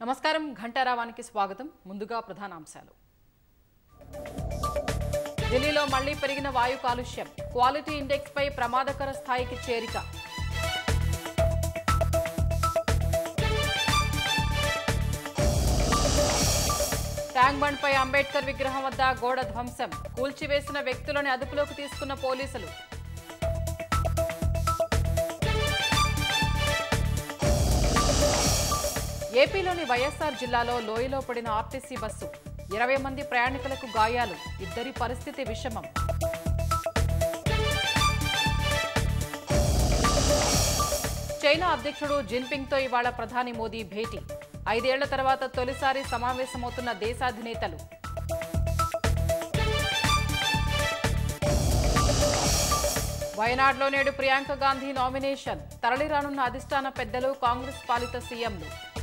నమస్కారం ఘంటారావానికి స్వాగతం. ముందుగా ప్రధానాంశాలు. ఢిల్లీలో మళ్లీ పెరిగిన వాయు కాలుష్యం, క్వాలిటీ ఇండెక్స్ పై ప్రమాదకర స్థాయికి చేరిక. ట్యాంక్ బండ్ పై అంబేద్కర్ విగ్రహం వద్ద గోడ ధ్వంసం, కూల్చివేసిన వ్యక్తులను అదుపులోకి తీసుకున్న పోలీసులు. ఏపీలోని వైఎస్ఆర్ జిల్లాలో లోయలో పడిన ఆర్టీసీ బస్సు, 20 మంది ప్రయాణికులకు గాయాలు, ఇద్దరి పరిస్థితి విషమం. చైనా అధ్యక్షుడు జిన్పింగ్తో ఇవాళ ప్రధాని మోదీ భేటీ. 5 ఏళ్ల తర్వాత తొలిసారి సమావేశమవుతున్న దేశాధినేతలు. వయనాడ్లో నేడు ప్రియాంక గాంధీ నామినేషన్, తరలిరానున్న అధిష్టాన పెద్దలు, కాంగ్రెస్ పాలిత సీఎంలు.